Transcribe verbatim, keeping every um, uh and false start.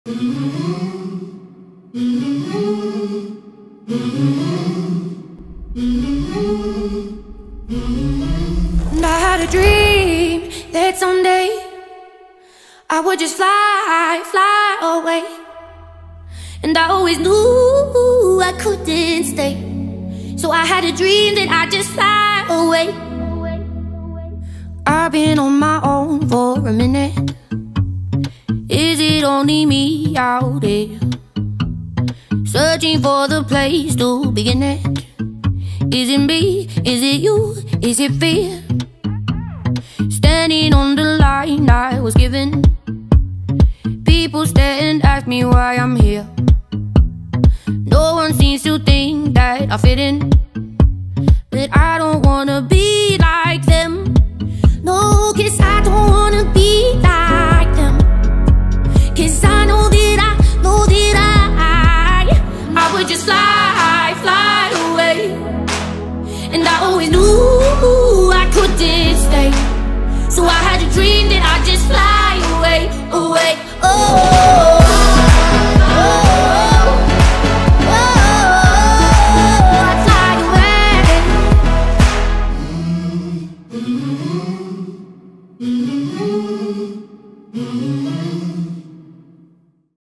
And I had a dream that someday I would just fly, fly away. And I always knew I couldn't stay, so I had a dream that I'd just fly away. I've been on my own for a minute. Is it only me out there, searching for the place to begin it? Is it me? Is it you? Is it fear? Standing on the line I was given, people stare and ask me why I'm here. No one seems to think that I fit in, but I don't wanna be like them. No, 'cause I don't wanna be like them. 'Cause I know that I, know that I I would just fly, fly away. And I always knew I couldn't stay, so I had a dream that I'd just fly away, away, oh.